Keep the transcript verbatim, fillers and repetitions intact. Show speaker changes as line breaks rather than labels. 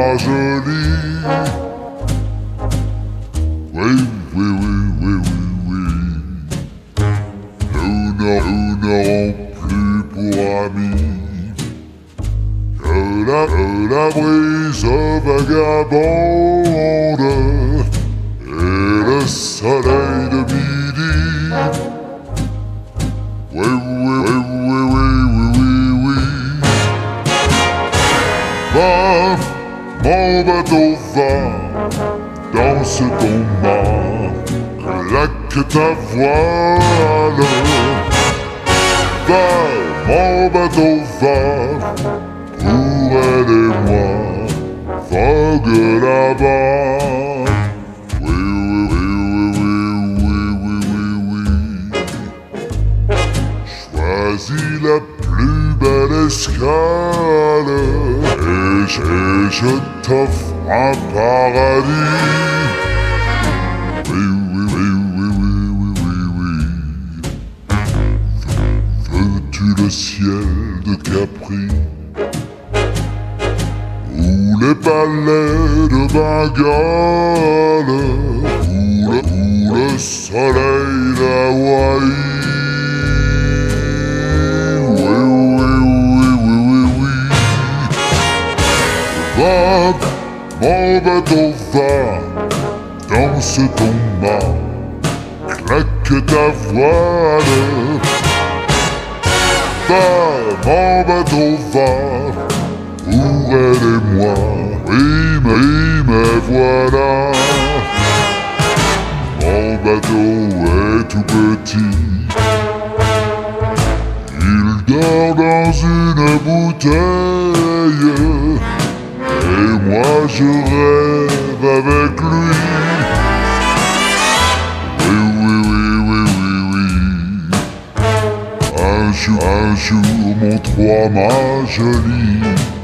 ma jolie. Oui, oui, oui, oui, oui, oui. Nous n'aurons plus pour amis que la, que la brise vagabonde et le soleil de midi. Oui, oui, oui, oui, oui, oui, oui, oui. Va, mon bateau, va, danse ton mât, claque ta voile. Va, mon bateau, va, pour elle et moi, vogue là-bas. Oui, oui, oui, oui, oui, oui, oui, oui. Choisis la plus belle escale et je, et je t'offre un paradis. Oui, oui, oui, oui, oui, oui, oui, oui. Veux-tu le ciel de Capri ou les palais de Bengale ou le, ou le soleil d'Hawaï? Oui, oui, oui, oui, oui, oui. Va, mon bateau, va, danse ton mât, claque ta voile. Va, mon bateau, va, pour elle et moi, oui, mais, oui, mais voilà. Mon bateau est tout petit, il dort dans une bouteille, et moi je rêve avec lui. Oui, oui, oui, oui, oui, oui. Un jour, un jour, mon trois, ma jolie.